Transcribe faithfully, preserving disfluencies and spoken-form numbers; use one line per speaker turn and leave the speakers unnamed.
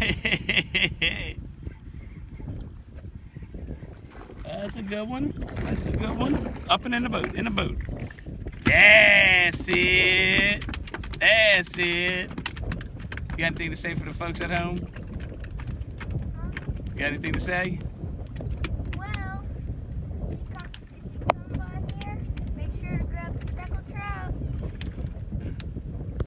That's a good one. That's a good one. Up and in the boat. In the boat. That's it. That's it. You got anything to say for the folks at home? You got anything to say?